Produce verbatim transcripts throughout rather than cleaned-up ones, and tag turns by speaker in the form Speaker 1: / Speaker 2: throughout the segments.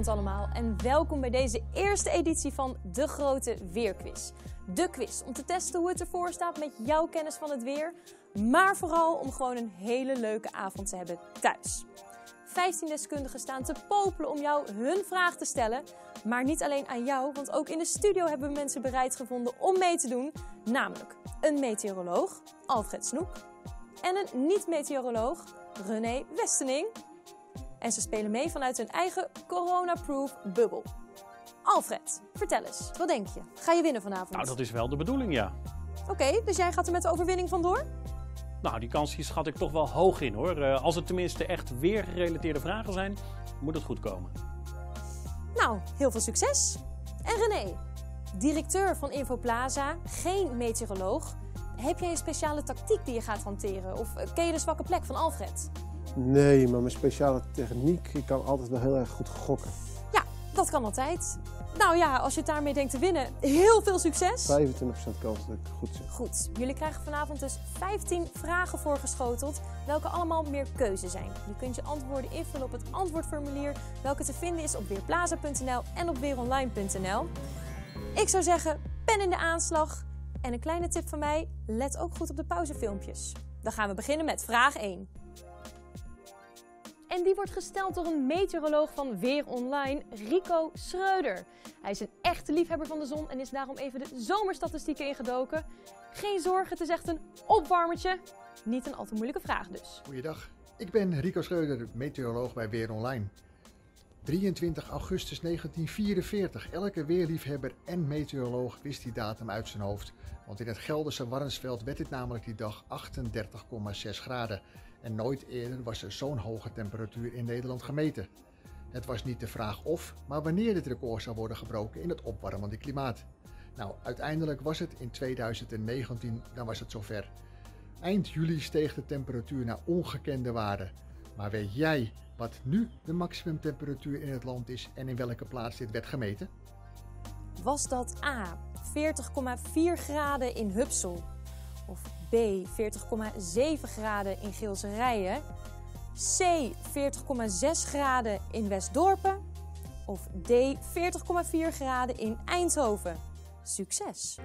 Speaker 1: Goedenavond allemaal en welkom bij deze eerste editie van De Grote Weerquiz. De quiz om te testen hoe het ervoor staat met jouw kennis van het weer, maar vooral om gewoon een hele leuke avond te hebben thuis. vijftien deskundigen staan te popelen om jou hun vraag te stellen, maar niet alleen aan jou, want ook in de studio hebben we mensen bereid gevonden om mee te doen, namelijk een meteoroloog, Alfred Snoek, en een niet-meteoroloog, René Westening. En ze spelen mee vanuit hun eigen corona-proof bubbel. Alfred, vertel eens, wat denk je? Ga je winnen vanavond?
Speaker 2: Nou, dat is wel de bedoeling, ja.
Speaker 1: Oké, okay, dus jij gaat er met de overwinning vandoor?
Speaker 2: Nou, die kans die schat ik toch wel hoog in, hoor. Uh, als het tenminste echt weergerelateerde vragen zijn, moet het goed komen.
Speaker 1: Nou, heel veel succes. En René, directeur van Infoplaza, geen meteoroloog. Heb jij een speciale tactiek die je gaat hanteren? Of ken je de zwakke plek van Alfred?
Speaker 3: Nee, maar mijn speciale techniek, ik kan altijd wel heel erg goed gokken.
Speaker 1: Ja, dat kan altijd. Nou ja, als je het daarmee denkt te winnen, heel veel succes.
Speaker 3: vijfentwintig procent kans dat ik goed zit.
Speaker 1: Goed, jullie krijgen vanavond dus vijftien vragen voorgeschoteld, welke allemaal meer keuze zijn. Je kunt je antwoorden invullen op het antwoordformulier, welke te vinden is op weerplaza punt n l en op weeronline punt n l. Ik zou zeggen, pen in de aanslag. En een kleine tip van mij, let ook goed op de pauzefilmpjes. Dan gaan we beginnen met vraag één. En die wordt gesteld door een meteoroloog van Weer Online, Rico Schreuder. Hij is een echte liefhebber van de zon en is daarom even de zomerstatistieken ingedoken. Geen zorgen, het is echt een opwarmertje. Niet een al te moeilijke vraag dus.
Speaker 4: Goeiedag, ik ben Rico Schreuder, meteoroloog bij Weer Online. drieëntwintig augustus negentien vierenveertig. Elke weerliefhebber en meteoroloog wist die datum uit zijn hoofd. Want in het Gelderse Warnsveld werd dit namelijk die dag achtendertig komma zes graden. En nooit eerder was er zo'n hoge temperatuur in Nederland gemeten. Het was niet de vraag of, maar wanneer dit record zou worden gebroken in het opwarmende klimaat. Nou, uiteindelijk was het in tweeduizend negentien, dan was het zover. Eind juli steeg de temperatuur naar ongekende waarden. Maar weet jij wat nu de maximumtemperatuur in het land is en in welke plaats dit werd gemeten?
Speaker 1: Was dat A, veertig komma vier graden in Hupsel? Of B, veertig komma zeven graden in Geelserijen? C, veertig komma zes graden in Westdorpen? Of D, veertig komma vier graden in Eindhoven? Succes!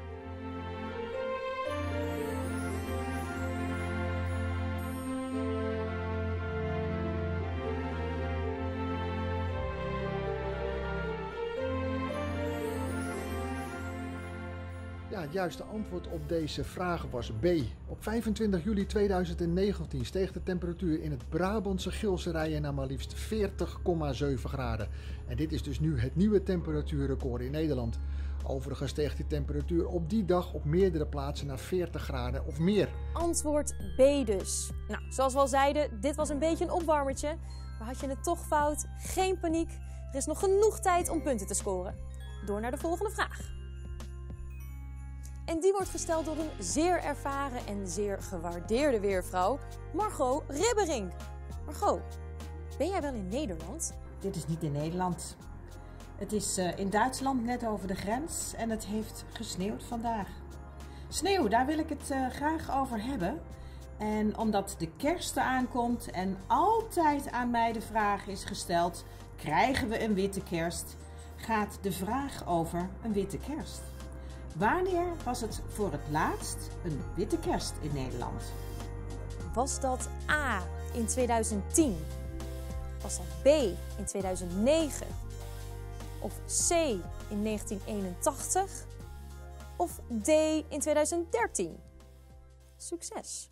Speaker 4: Ja, het juiste antwoord op deze vraag was B. Op vijfentwintig juli tweeduizend negentien steeg de temperatuur in het Brabantse Geelserijen naar maar liefst veertig komma zeven graden. En dit is dus nu het nieuwe temperatuurrecord in Nederland. Overigens steeg die temperatuur op die dag op meerdere plaatsen naar veertig graden of meer.
Speaker 1: Antwoord B dus. Nou, zoals we al zeiden, dit was een beetje een opwarmertje. Maar had je het toch fout? Geen paniek. Er is nog genoeg tijd om punten te scoren. Door naar de volgende vraag. En die wordt gesteld door een zeer ervaren en zeer gewaardeerde weervrouw, Margot Ribberink. Margot, ben jij wel in Nederland?
Speaker 5: Dit is niet in Nederland. Het is uh, in Duitsland net over de grens en het heeft gesneeuwd vandaag. Sneeuw, daar wil ik het uh, graag over hebben. En omdat de kerst eraan komt en altijd aan mij de vraag is gesteld, krijgen we een witte kerst? Gaat de vraag over een witte kerst. Wanneer was het voor het laatst een witte kerst in Nederland?
Speaker 1: Was dat A in tweeduizend tien? Was dat B in tweeduizend negen? Of C in negentien eenentachtig? Of D in tweeduizend dertien? Succes!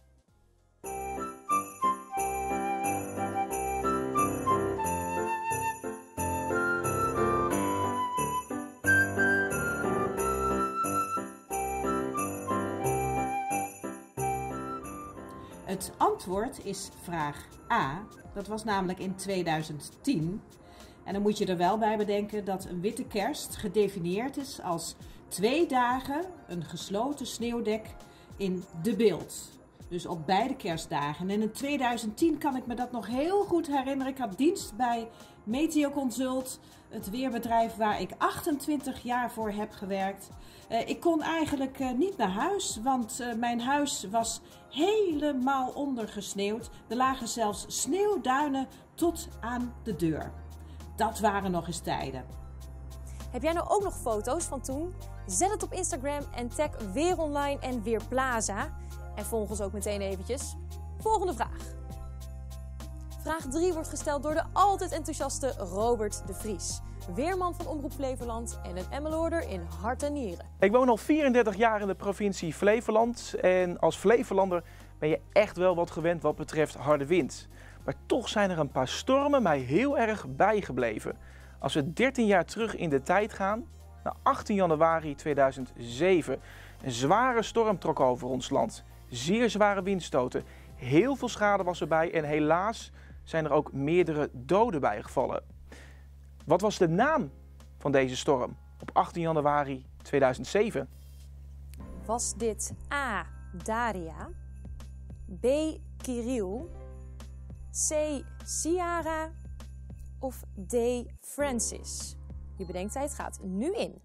Speaker 5: Het antwoord is vraag A. Dat was namelijk in tweeduizend tien. En dan moet je er wel bij bedenken dat een witte kerst gedefinieerd is als twee dagen een gesloten sneeuwdek in de Bilt. Dus op beide kerstdagen. En in tweeduizend tien kan ik me dat nog heel goed herinneren. Ik had dienst bij Meteoconsult, het weerbedrijf waar ik achtentwintig jaar voor heb gewerkt. Uh, ik kon eigenlijk uh, niet naar huis, want uh, mijn huis was helemaal ondergesneeuwd. Er lagen zelfs sneeuwduinen tot aan de deur. dat waren nog eens tijden.
Speaker 1: Heb jij nou ook nog foto's van toen? Zet het op Instagram en tag Weeronline en Weerplaza. En volg ons ook meteen eventjes. Volgende vraag. Vraag drie wordt gesteld door de altijd enthousiaste Robert de Vries. Weerman van Omroep Flevoland en een Emmeloorder in hart en nieren.
Speaker 6: Ik woon al vierendertig jaar in de provincie Flevoland. En als Flevolander ben je echt wel wat gewend wat betreft harde wind. Maar toch zijn er een paar stormen mij heel erg bijgebleven. Als we dertien jaar terug in de tijd gaan, naar achttien januari tweeduizend zeven. Een zware storm trok over ons land. Zeer zware windstoten. Heel veel schade was erbij en helaas zijn er ook meerdere doden bijgevallen. Wat was de naam van deze storm op achttien januari tweeduizend zeven?
Speaker 1: Was dit A. Daria, B. Kirill, C. Ciara of D. Francis? Je bedenktijd gaat nu in.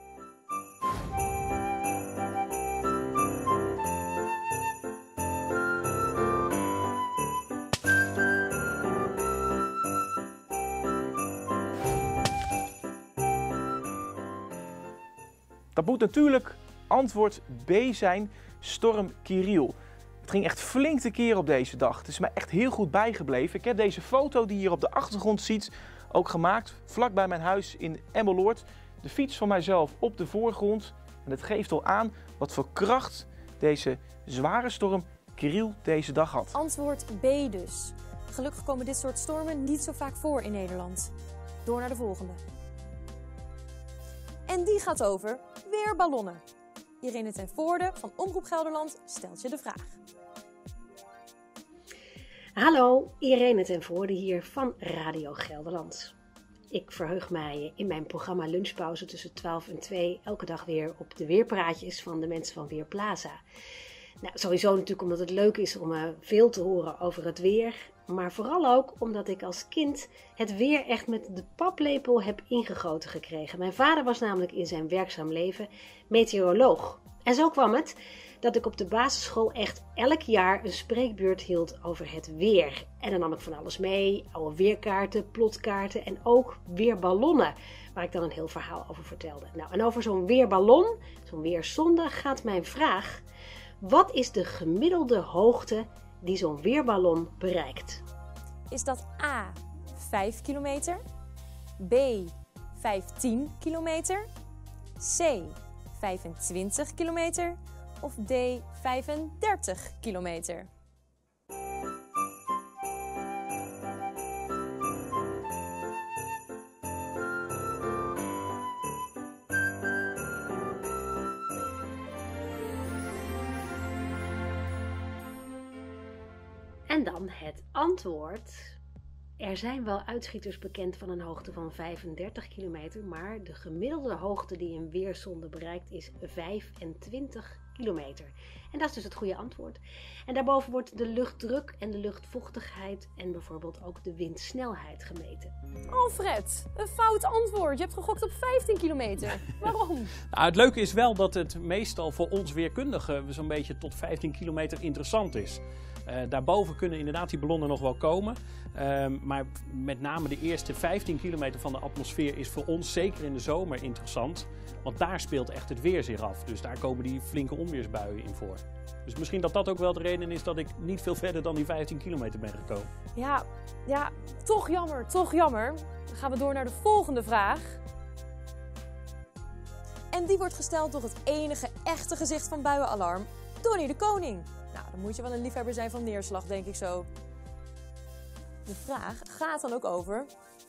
Speaker 6: Dat moet natuurlijk antwoord B zijn, storm Kirill. Het ging echt flink tekeer op deze dag. Het is mij echt heel goed bijgebleven. Ik heb deze foto die je hier op de achtergrond ziet ook gemaakt, vlak bij mijn huis in Emmeloord. De fiets van mijzelf op de voorgrond. En het geeft al aan wat voor kracht deze zware storm Kirill deze dag had.
Speaker 1: Antwoord B dus. Gelukkig komen dit soort stormen niet zo vaak voor in Nederland. Door naar de volgende. En die gaat over weerballonnen. Irene ten Voorde van Omroep Gelderland stelt je de vraag.
Speaker 7: Hallo, Irene ten Voorde hier van Radio Gelderland. Ik verheug mij in mijn programma Lunchpauze tussen twaalf en twee elke dag weer op de weerpraatjes van de mensen van Weerplaza. Nou, sowieso natuurlijk omdat het leuk is om uh, veel te horen over het weer. Maar vooral ook omdat ik als kind het weer echt met de paplepel heb ingegoten gekregen. Mijn vader was namelijk in zijn werkzaam leven meteoroloog. En zo kwam het dat ik op de basisschool echt elk jaar een spreekbeurt hield over het weer. En dan nam ik van alles mee, oude weerkaarten, plotkaarten en ook weerballonnen, waar ik dan een heel verhaal over vertelde. Nou, en over zo'n weerballon, zo'n weersonde, gaat mijn vraag: wat is de gemiddelde hoogte die zo'n weerballon bereikt?
Speaker 1: Is dat A. vijf kilometer, B. vijftien kilometer, C. vijfentwintig kilometer of D. vijfendertig kilometer?
Speaker 7: En dan het antwoord. Er zijn wel uitschieters bekend van een hoogte van vijfendertig kilometer, maar de gemiddelde hoogte die een weersonde bereikt is vijfentwintig kilometer. En dat is dus het goede antwoord. En daarboven wordt de luchtdruk en de luchtvochtigheid en bijvoorbeeld ook de windsnelheid gemeten.
Speaker 1: Alfred, een fout antwoord. Je hebt gegokt op vijftien kilometer. Waarom?
Speaker 2: Nou, het leuke is wel dat het meestal voor ons weerkundigen zo'n beetje tot vijftien kilometer interessant is. Uh, daarboven kunnen inderdaad die ballonnen nog wel komen. Uh, maar met name de eerste vijftien kilometer van de atmosfeer is voor ons zeker in de zomer interessant. Want daar speelt echt het weer zich af. Dus daar komen die flinke onweersbuien in voor. Dus misschien dat dat ook wel de reden is dat ik niet veel verder dan die vijftien kilometer ben gekomen.
Speaker 1: Ja, ja, toch jammer, toch jammer. Dan gaan we door naar de volgende vraag. En die wordt gesteld door het enige echte gezicht van buienalarm, Donnie de Koning. Nou, dan moet je wel een liefhebber zijn van neerslag, denk ik zo. De vraag gaat dan ook over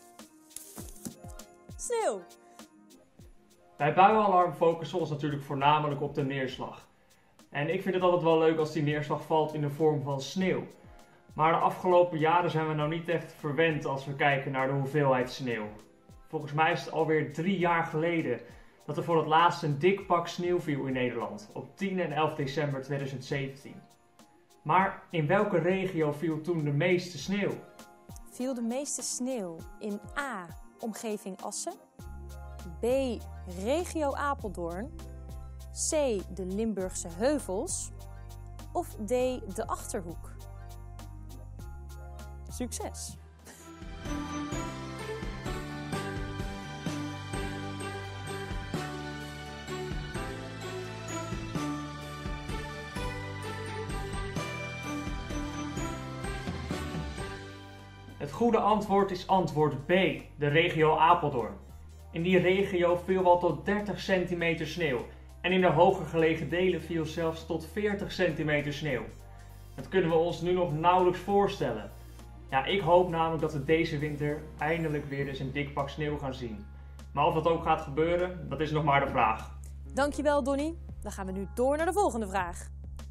Speaker 1: sneeuw.
Speaker 8: Bij buienalarm focussen we ons natuurlijk voornamelijk op de neerslag. En ik vind het altijd wel leuk als die neerslag valt in de vorm van sneeuw. Maar de afgelopen jaren zijn we nou niet echt verwend als we kijken naar de hoeveelheid sneeuw. Volgens mij is het alweer drie jaar geleden dat er voor het laatst een dik pak sneeuw viel in Nederland, op tien en elf december tweeduizend zeventien. Maar in welke regio viel toen de meeste sneeuw?
Speaker 1: Viel de meeste sneeuw in A. omgeving Assen, B. regio Apeldoorn, C. de Limburgse heuvels of D. de Achterhoek? Succes!
Speaker 8: Het goede antwoord is antwoord B, de regio Apeldoorn. In die regio viel wel tot dertig centimeter sneeuw en in de hoger gelegen delen viel zelfs tot veertig centimeter sneeuw. Dat kunnen we ons nu nog nauwelijks voorstellen. Ja, ik hoop namelijk dat we deze winter eindelijk weer eens een dik pak sneeuw gaan zien. Maar of dat ook gaat gebeuren, dat is nog maar de vraag.
Speaker 1: Dankjewel Donnie. Dan gaan we nu door naar de volgende vraag.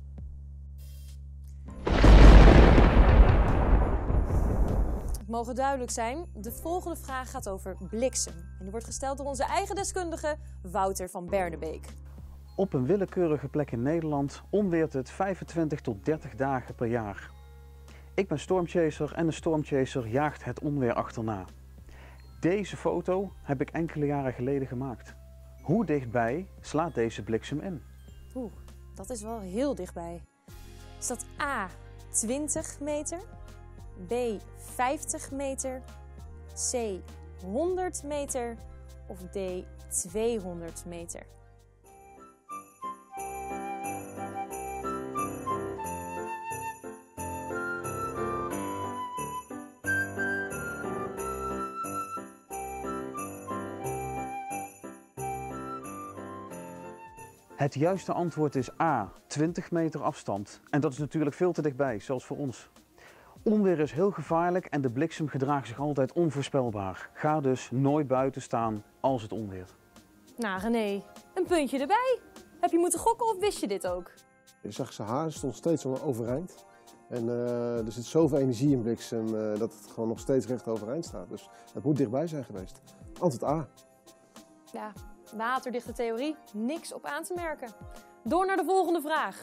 Speaker 1: Het mogen duidelijk zijn, de volgende vraag gaat over bliksem. En die wordt gesteld door onze eigen deskundige Wouter van Bernebeek.
Speaker 9: Op een willekeurige plek in Nederland onweert het vijfentwintig tot dertig dagen per jaar. Ik ben stormchaser en een stormchaser jaagt het onweer achterna. Deze foto heb ik enkele jaren geleden gemaakt. Hoe dichtbij slaat deze bliksem in?
Speaker 1: Oeh, dat is wel heel dichtbij. Is dat A twintig meter, B vijftig meter, C honderd meter of D tweehonderd meter?
Speaker 9: Het juiste antwoord is A, twintig meter afstand. En dat is natuurlijk veel te dichtbij, zelfs voor ons. Onweer is heel gevaarlijk en de bliksem gedraagt zich altijd onvoorspelbaar. Ga dus nooit buiten staan als het onweert.
Speaker 1: Nou René, een puntje erbij. Heb je moeten gokken of wist je dit ook?
Speaker 3: Je zag zijn haar, stond steeds zo overeind. En uh, er zit zoveel energie in bliksem uh, dat het gewoon nog steeds recht overeind staat. Dus het moet dichtbij zijn geweest. Antwoord A.
Speaker 1: Ja, waterdichte theorie, niks op aan te merken. Door naar de volgende vraag.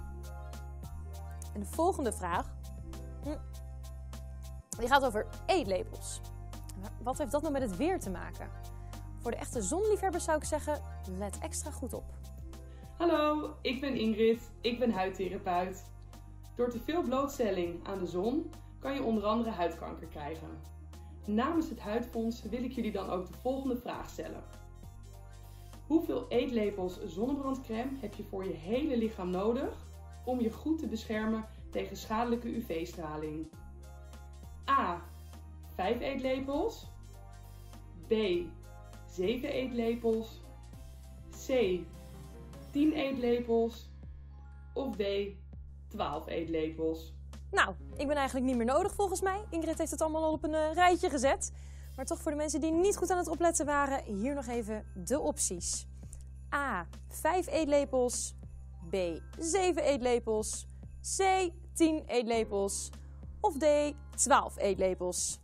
Speaker 1: En de volgende vraag, hm, die gaat over eetlepels. Wat heeft dat nou met het weer te maken? Voor de echte zonliefhebbers zou ik zeggen, let extra goed op.
Speaker 10: Hallo, ik ben Ingrid, ik ben huidtherapeut. Door te veel blootstelling aan de zon kan je onder andere huidkanker krijgen. Namens het Huidfonds wil ik jullie dan ook de volgende vraag stellen. Hoeveel eetlepels zonnebrandcrème heb je voor je hele lichaam nodig om je goed te beschermen tegen schadelijke U V-straling? A. vijf eetlepels. B. zeven eetlepels. C. tien eetlepels. Of D. twaalf eetlepels.
Speaker 1: Nou, ik ben eigenlijk niet meer nodig volgens mij. Ingrid heeft het allemaal al op een uh, rijtje gezet. Maar toch voor de mensen die niet goed aan het opletten waren, hier nog even de opties. A. vijf eetlepels. B. zeven eetlepels. C. tien eetlepels. Of D. twaalf eetlepels.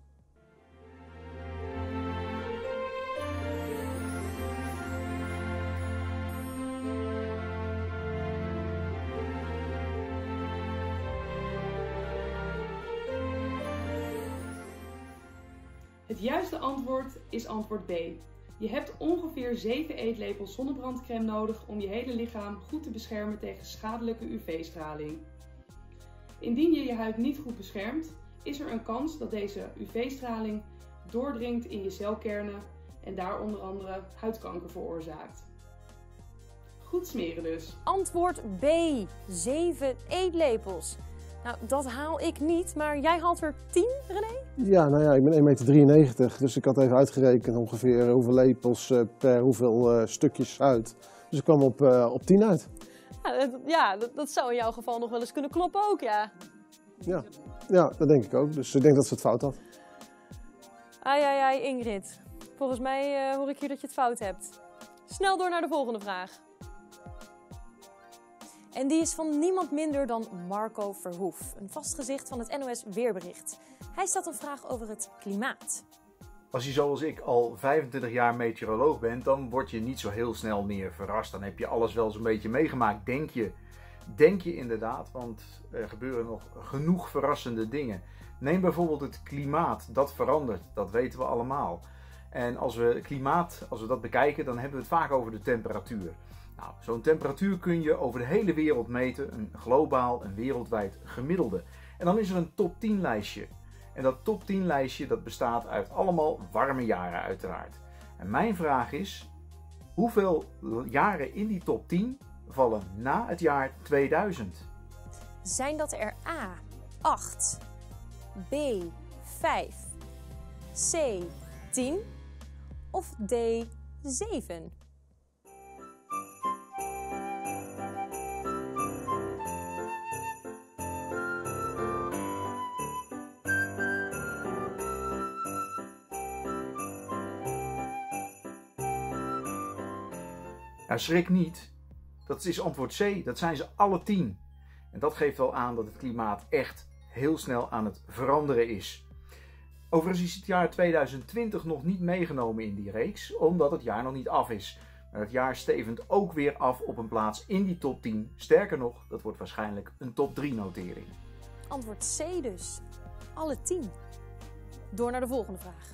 Speaker 10: Het juiste antwoord is antwoord B. Je hebt ongeveer zeven eetlepels zonnebrandcrème nodig om je hele lichaam goed te beschermen tegen schadelijke U V-straling. Indien je je huid niet goed beschermt, is er een kans dat deze U V-straling doordringt in je celkernen en daar onder andere huidkanker veroorzaakt. Goed smeren dus.
Speaker 1: Antwoord B. zeven eetlepels. Nou, dat haal ik niet, maar jij haalt er tien, René?
Speaker 3: Ja, nou ja, ik ben één meter drieënnegentig, dus ik had even uitgerekend ongeveer hoeveel lepels uh, per hoeveel uh, stukjes uit. Dus ik kwam op, uh, op tien uit.
Speaker 1: Ja, dat, ja dat, dat zou in jouw geval nog wel eens kunnen kloppen ook, ja.
Speaker 3: Ja, ja, dat denk ik ook. Dus ik denk dat ze het fout had.
Speaker 1: Ai, ai, ai, Ingrid. Volgens mij uh, hoor ik hier dat je het fout hebt. Snel door naar de volgende vraag. En die is van niemand minder dan Marco Verhoef, een vast gezicht van het N O S Weerbericht. Hij stelt een vraag over het klimaat.
Speaker 11: Als je zoals ik al vijfentwintig jaar meteoroloog bent, dan word je niet zo heel snel meer verrast. Dan heb je alles wel zo'n beetje meegemaakt, denk je. Denk je inderdaad, want er gebeuren nog genoeg verrassende dingen. Neem bijvoorbeeld het klimaat, dat verandert, dat weten we allemaal. En als we klimaat, als we dat bekijken, dan hebben we het vaak over de temperatuur. Nou, zo'n temperatuur kun je over de hele wereld meten, een globaal en wereldwijd gemiddelde. En dan is er een top tien lijstje. En dat top tien lijstje dat bestaat uit allemaal warme jaren uiteraard. En mijn vraag is, hoeveel jaren in die top tien vallen na het jaar tweeduizend?
Speaker 1: Zijn dat er A, acht, B, vijf, C tien of D zeven?
Speaker 11: Nou, schrik niet. Dat is antwoord C. Dat zijn ze alle tien. En dat geeft wel aan dat het klimaat echt heel snel aan het veranderen is. Overigens is het jaar tweeduizend twintig nog niet meegenomen in die reeks, omdat het jaar nog niet af is. Maar het jaar stevend ook weer af op een plaats in die top tien. Sterker nog, dat wordt waarschijnlijk een top drie notering.
Speaker 1: Antwoord C dus. Alle tien. Door naar de volgende vraag.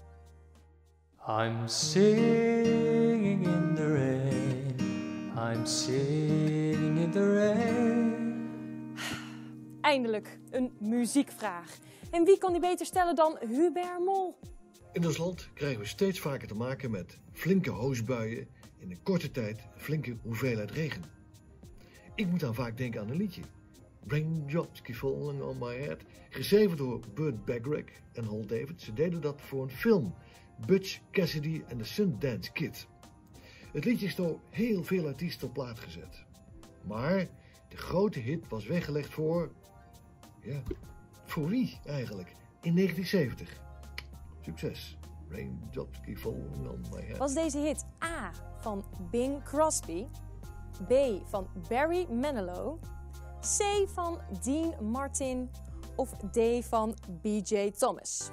Speaker 12: I'm singing in the rain. I'm singing in the rain.
Speaker 1: Eindelijk een muziekvraag. En wie kan die beter stellen dan Hubert Mol?
Speaker 13: In ons land krijgen we steeds vaker te maken met flinke hoosbuien in een korte tijd een flinke hoeveelheid regen. Ik moet dan vaak denken aan een liedje. Raindrops keep falling on my head. Geschreven door Burt Bacharach en Hal David. Ze deden dat voor een film. Butch Cassidy en de Sundance Kid. Het liedje is door heel veel artiesten op plaat gezet. Maar de grote hit was weggelegd voor... Ja, voor wie eigenlijk? In negentien zeventig. Succes. Raindrops keep falling on my head.
Speaker 1: Was deze hit A van Bing Crosby, B van Barry Manilow, C van Dean Martin of D van B J Thomas?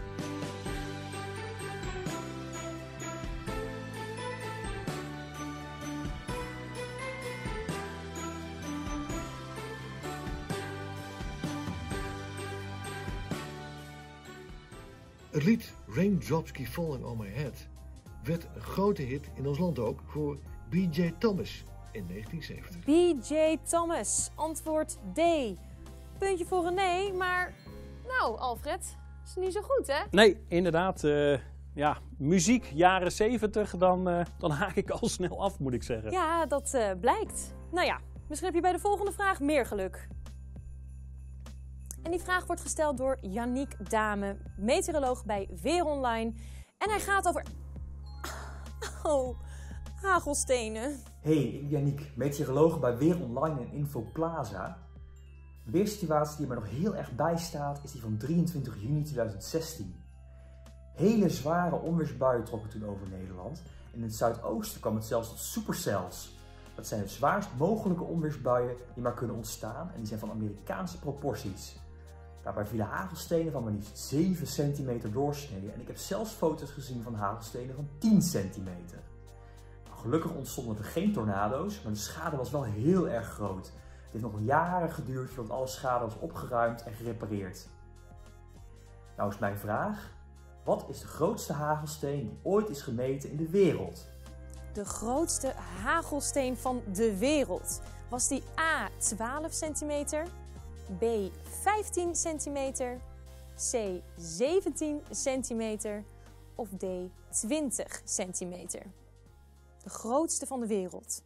Speaker 13: Het lied Raindrops Keep Falling on My Head werd een grote hit in ons land ook voor B J Thomas in negentien zeventig.
Speaker 1: B J Thomas, antwoord D. Puntje voor een nee, maar nou Alfred, is niet zo goed hè?
Speaker 2: Nee, inderdaad. Uh, ja, muziek jaren zeventig, dan, uh, dan haak ik al snel af moet ik zeggen.
Speaker 1: Ja, dat uh, blijkt. Nou ja, misschien heb je bij de volgende vraag meer geluk. En die vraag wordt gesteld door Yannick Dame, meteoroloog bij Weer Online. En hij gaat over... Oh, hagelstenen.
Speaker 14: Hey, ik ben Yannick, meteoroloog bij Weer Online en Infoplaza. De weersituatie die me nog heel erg bijstaat is die van drieëntwintig juni tweeduizend zestien. Hele zware onweersbuien trokken toen over Nederland. En in het zuidoosten kwam het zelfs tot supercells. Dat zijn de zwaarst mogelijke onweersbuien die maar kunnen ontstaan en die zijn van Amerikaanse proporties. Daarbij vielen hagelstenen van maar liefst zeven centimeter doorsnee en ik heb zelfs foto's gezien van hagelstenen van tien centimeter. Nou, gelukkig ontstonden er geen tornado's, maar de schade was wel heel erg groot. Het heeft nog jaren geduurd voordat alle schade was opgeruimd en gerepareerd. Nou is mijn vraag, wat is de grootste hagelsteen die ooit is gemeten in de wereld?
Speaker 1: De grootste hagelsteen van de wereld. Was die A twaalf centimeter, B vijftien centimeter, C zeventien centimeter of D twintig centimeter? De grootste van de wereld.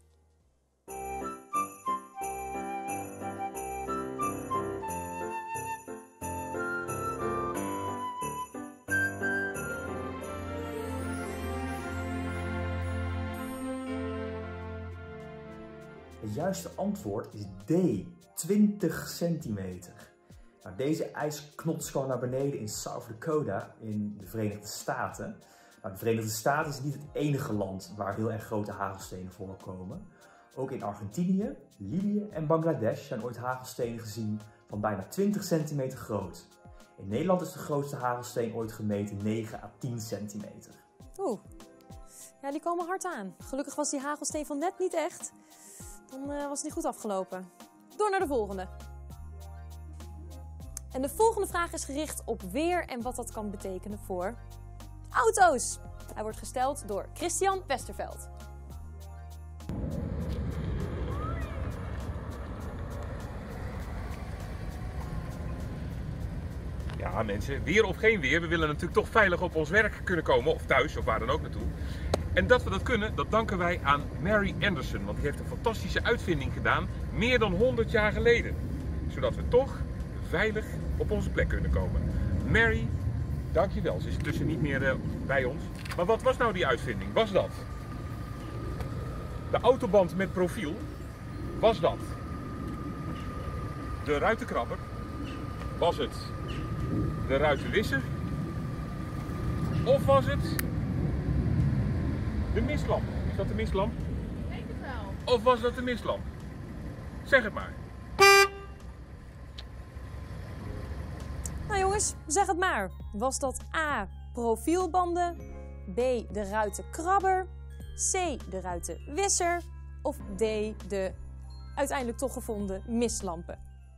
Speaker 14: Het juiste antwoord is D, twintig centimeter. Nou, deze ijsknots kwam naar beneden in South Dakota in de Verenigde Staten. Nou, de Verenigde Staten is niet het enige land waar heel erg grote hagelstenen voorkomen. Ook in Argentinië, Libië en Bangladesh zijn ooit hagelstenen gezien van bijna twintig centimeter groot. In Nederland is de grootste hagelsteen ooit gemeten negen à tien centimeter.
Speaker 1: Oeh, ja, die komen hard aan. Gelukkig was die hagelsteen van net niet echt. Dan uh, was het niet goed afgelopen. Door naar de volgende. En de volgende vraag is gericht op weer en wat dat kan betekenen voor auto's. Hij wordt gesteld door Christian Westerveld.
Speaker 15: Ja mensen, weer of geen weer, we willen natuurlijk toch veilig op ons werk kunnen komen, of thuis, of waar dan ook naartoe. En dat we dat kunnen, dat danken wij aan Mary Anderson, want die heeft een fantastische uitvinding gedaan, meer dan honderd jaar geleden. Zodat we toch veilig op onze plek kunnen komen. Mary, Dankjewel, ze is intussen niet meer uh, bij ons. Maar wat was nou die uitvinding? Was dat de autoband met profiel? Was dat de ruitenkrabber? Was het de ruitenwisser? Of was het de mistlamp? Is dat de mistlamp?
Speaker 10: Ik denk het wel.
Speaker 15: Of was dat de mistlamp? Zeg het maar.
Speaker 1: Nou jongens, zeg het maar. Was dat A, profielbanden, B, de ruitenkrabber, C, de ruitenwisser of D, de uiteindelijk toch gevonden mistlampen?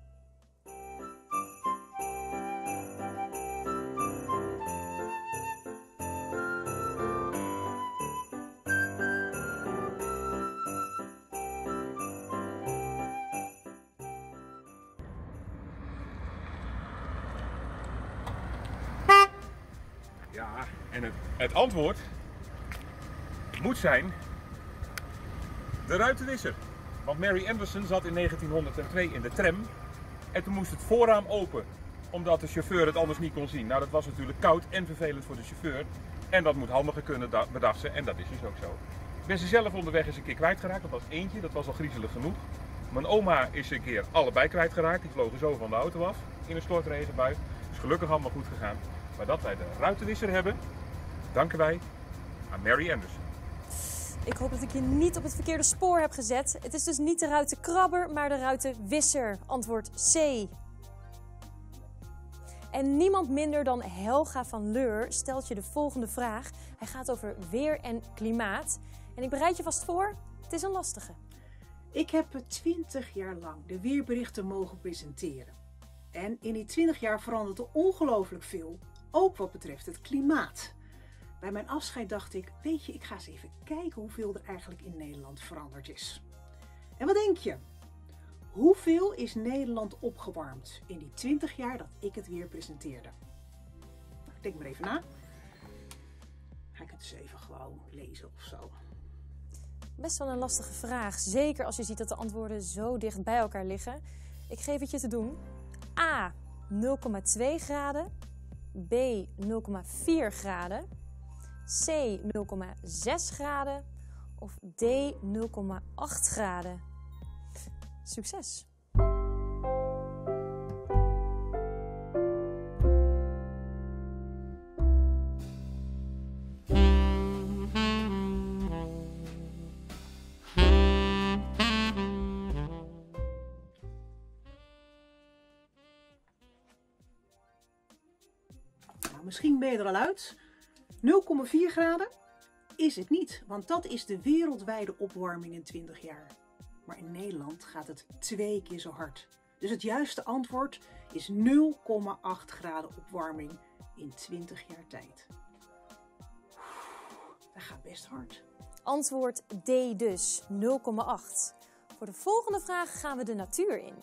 Speaker 15: Ja, en het, het antwoord moet zijn de ruitenwisser. Want Mary Anderson zat in negentienhonderdtwee in de tram en toen moest het voorraam open, omdat de chauffeur het anders niet kon zien. Nou, dat was natuurlijk koud en vervelend voor de chauffeur. En dat moet handiger kunnen, bedacht ze, en dat is dus ook zo. Ik ben ze zelf onderweg eens een keer kwijtgeraakt, dat was eentje, dat was al griezelig genoeg. Mijn oma is een keer allebei kwijtgeraakt, die vlogen zo van de auto af in een stortregenbui. Is gelukkig allemaal goed gegaan. Maar dat wij de ruitenwisser hebben, danken wij aan Mary Anderson.
Speaker 1: Ik hoop dat ik je niet op het verkeerde spoor heb gezet. Het is dus niet de ruitenkrabber, maar de ruitenwisser. Antwoord C. En niemand minder dan Helga van Leur stelt je de volgende vraag. Hij gaat over weer en klimaat. En ik bereid je vast voor, het is een lastige.
Speaker 16: Ik heb twintig jaar lang de weerberichten mogen presenteren. En in die twintig jaar verandert er ongelooflijk veel, ook wat betreft het klimaat. Bij mijn afscheid dacht ik, weet je, ik ga eens even kijken hoeveel er eigenlijk in Nederland veranderd is. En wat denk je? Hoeveel is Nederland opgewarmd in die twintig jaar dat ik het weer presenteerde? Nou, denk maar even na. Ga ik het dus even gewoon lezen of zo.
Speaker 1: Best wel een lastige vraag, zeker als je ziet dat de antwoorden zo dicht bij elkaar liggen. Ik geef het je te doen. A, nul komma twee graden. B, nul komma vier graden. C, nul komma zes graden. Of D, nul komma acht graden. Succes!
Speaker 16: Misschien ben je er al uit. nul komma vier graden is het niet, want dat is de wereldwijde opwarming in twintig jaar. Maar in Nederland gaat het twee keer zo hard. Dus het juiste antwoord is nul komma acht graden opwarming in twintig jaar tijd. Dat gaat best hard.
Speaker 1: Antwoord D dus, nul komma acht. Voor de volgende vraag gaan we de natuur in.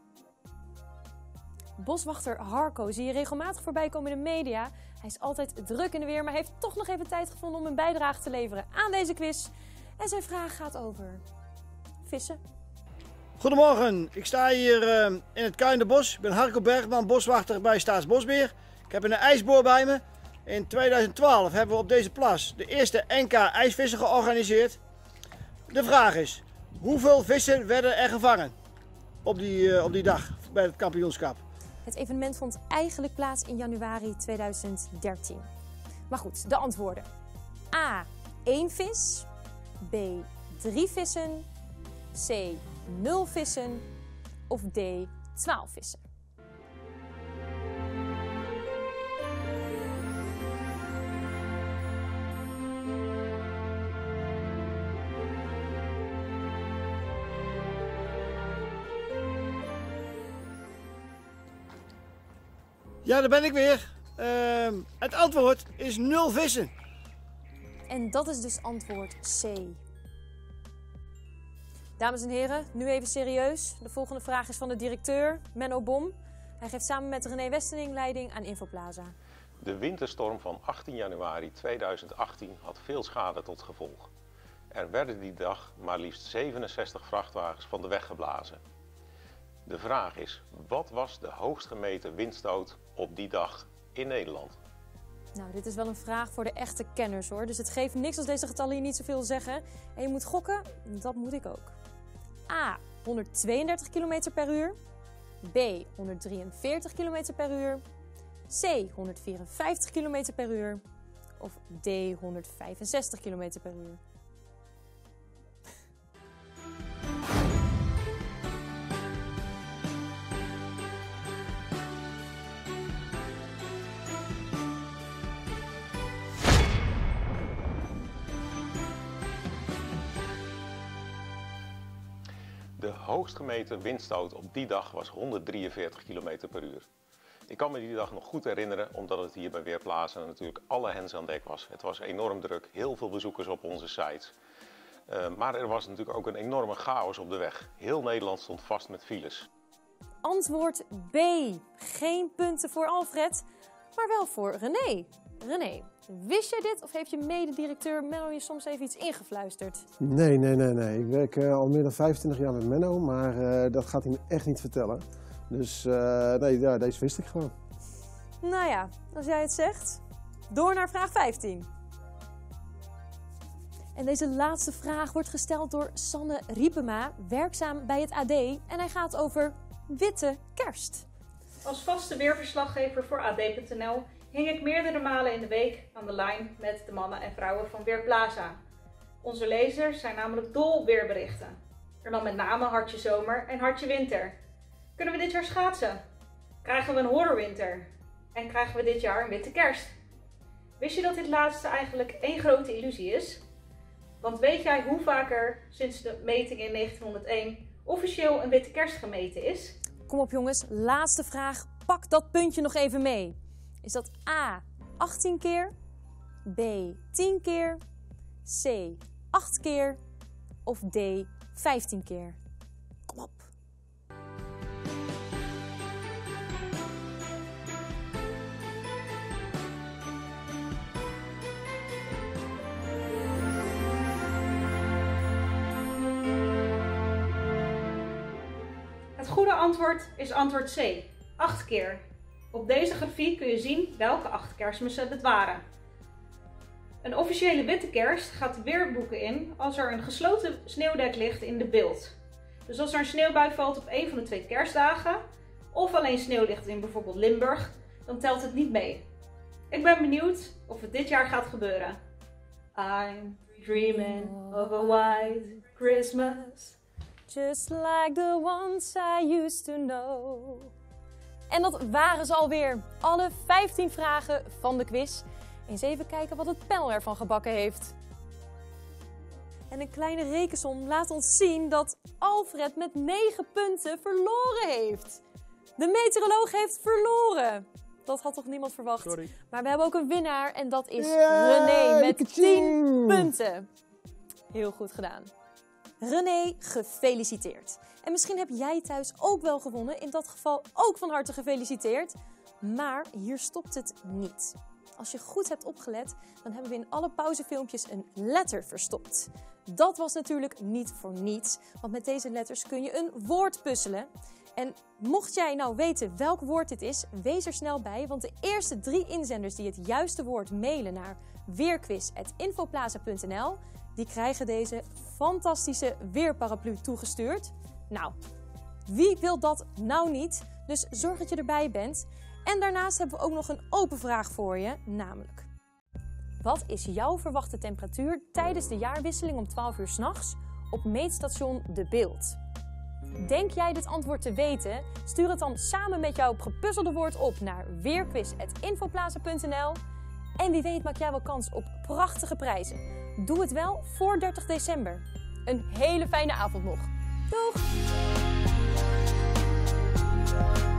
Speaker 1: Boswachter Harco zie je regelmatig voorbij komen in de media. Hij is altijd druk in de weer, maar heeft toch nog even tijd gevonden om een bijdrage te leveren aan deze quiz. En zijn vraag gaat over vissen.
Speaker 17: Goedemorgen, ik sta hier uh, in het Kuinderbos. Ik ben Harco Bergman, boswachter bij Staatsbosbeheer. Ik heb een ijsboor bij me. In tweeduizend twaalf hebben we op deze plas de eerste N K ijsvissen georganiseerd. De vraag is, hoeveel vissen werden er gevangen op die, uh, op die dag bij het kampioenschap?
Speaker 1: Het evenement vond eigenlijk plaats in januari tweeduizend dertien. Maar goed, de antwoorden. A, één vis. B, drie vissen. C, nul vissen. Of D, twaalf vissen.
Speaker 17: Ja, daar ben ik weer. Uh, het antwoord is nul vissen.
Speaker 1: En dat is dus antwoord C. Dames en heren, nu even serieus. De volgende vraag is van de directeur, Menno Bom. Hij geeft samen met René Westening leiding aan Infoplaza.
Speaker 18: De winterstorm van achttien januari tweeduizend achttien had veel schade tot gevolg. Er werden die dag maar liefst zevenenzestig vrachtwagens van de weg geblazen. De vraag is, wat was de hoogst gemeten windstoot op die dag in Nederland?
Speaker 1: Nou, dit is wel een vraag voor de echte kenners hoor. Dus het geeft niks als deze getallen hier niet zoveel zeggen. En je moet gokken, dat moet ik ook. A. honderdtweeëndertig kilometer per uur. B. honderddrieënveertig kilometer per uur. C. honderdvierenvijftig kilometer per uur. Of D. honderdvijfenzestig kilometer per uur.
Speaker 18: De hoogst gemeten windstoot op die dag was honderddrieënveertig kilometer per uur. Ik kan me die dag nog goed herinneren, omdat het hier bij Weerplaza natuurlijk alle hens aan dek was. Het was enorm druk, heel veel bezoekers op onze sites. Uh, maar er was natuurlijk ook een enorme chaos op de weg. Heel Nederland stond vast met files.
Speaker 1: Antwoord B. Geen punten voor Alfred, maar wel voor René. René, wist jij dit of heeft je mededirecteur Menno je soms even iets ingefluisterd?
Speaker 3: Nee, nee, nee, nee. Ik werk uh, al meer dan vijfentwintig jaar met Menno, maar uh, dat gaat hij me echt niet vertellen. Dus uh, nee, ja, deze wist ik gewoon.
Speaker 1: Nou ja, als jij het zegt. Door naar vraag vijftien. En deze laatste vraag wordt gesteld door Sanne Riepema, werkzaam bij het A D. En hij gaat over witte kerst.
Speaker 19: Als vaste weerverslaggever voor A D punt N L hing ik meerdere malen in de week aan de lijn met de mannen en vrouwen van Weerplaza. Onze lezers zijn namelijk dol op weerberichten. En dan met name hartje zomer en hartje winter. Kunnen we dit jaar schaatsen? Krijgen we een horrorwinter? En krijgen we dit jaar een witte kerst? Wist je dat dit laatste eigenlijk één grote illusie is? Want weet jij hoe vaak er sinds de meting in negentienhonderdéén officieel een witte kerst gemeten is?
Speaker 1: Kom op jongens, laatste vraag. Pak dat puntje nog even mee. Is dat A, achttien keer, B, tien keer, C, acht keer of D, vijftien keer? Kom op.
Speaker 19: Het goede antwoord is antwoord C, acht keer. Op deze grafiek kun je zien welke acht kerstmissen het waren. Een officiële witte kerst gaat de weerboeken in als er een gesloten sneeuwdek ligt in de beeld. Dus als er een sneeuwbui valt op een van de twee kerstdagen, of alleen sneeuw ligt in bijvoorbeeld Limburg, dan telt het niet mee. Ik ben benieuwd of het dit jaar gaat gebeuren. I'm dreaming of a white Christmas.
Speaker 1: Just like the ones I used to know. En dat waren ze alweer. Alle vijftien vragen van de quiz. Eens even kijken wat het panel ervan gebakken heeft. En een kleine rekensom laat ons zien dat Alfred met negen punten verloren heeft. De meteoroloog heeft verloren. Dat had toch niemand verwacht.
Speaker 2: Sorry.
Speaker 1: Maar we hebben ook een winnaar en dat is
Speaker 3: Yeah,
Speaker 1: René met tien
Speaker 3: tjing.
Speaker 1: punten. Heel goed gedaan. René, gefeliciteerd. En misschien heb jij thuis ook wel gewonnen. In dat geval ook van harte gefeliciteerd. Maar hier stopt het niet. Als je goed hebt opgelet, dan hebben we in alle pauzefilmpjes een letter verstopt. Dat was natuurlijk niet voor niets, want met deze letters kun je een woord puzzelen. En mocht jij nou weten welk woord dit is, wees er snel bij, want de eerste drie inzenders die het juiste woord mailen naar weerquiz apenstaartje infoplaza punt n l, die krijgen deze fantastische weerparaplu toegestuurd. Nou, wie wil dat nou niet? Dus zorg dat je erbij bent. En daarnaast hebben we ook nog een open vraag voor je, namelijk: wat is jouw verwachte temperatuur tijdens de jaarwisseling om twaalf uur 's nachts op meetstation De Beeld? Denk jij dit antwoord te weten? Stuur het dan samen met jouw gepuzzelde woord op naar weerquiz apenstaartje infoplaza punt n l. En wie weet maak jij wel kans op prachtige prijzen. Doe het wel voor dertig december. Een hele fijne avond nog. Doeg!